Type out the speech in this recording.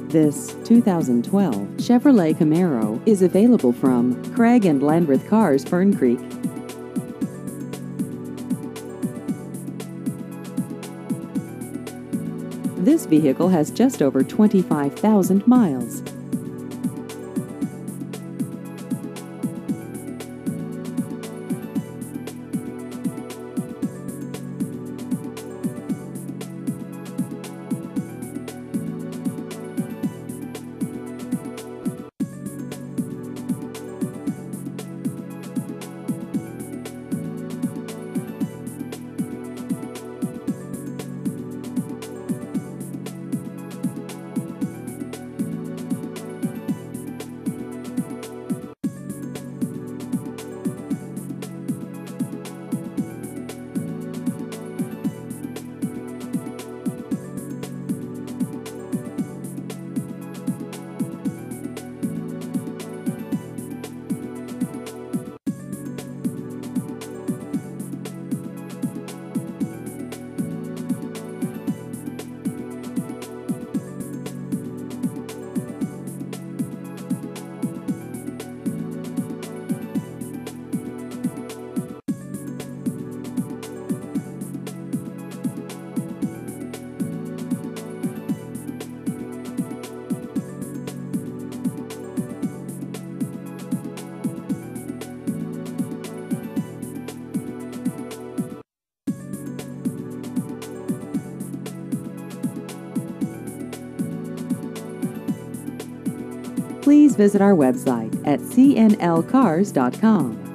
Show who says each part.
Speaker 1: This 2012 Chevrolet Camaro is available from Craig and Landreth Cars, Fern Creek. This vehicle has just over 25,000 miles. Please visit our website at cnlcars.com.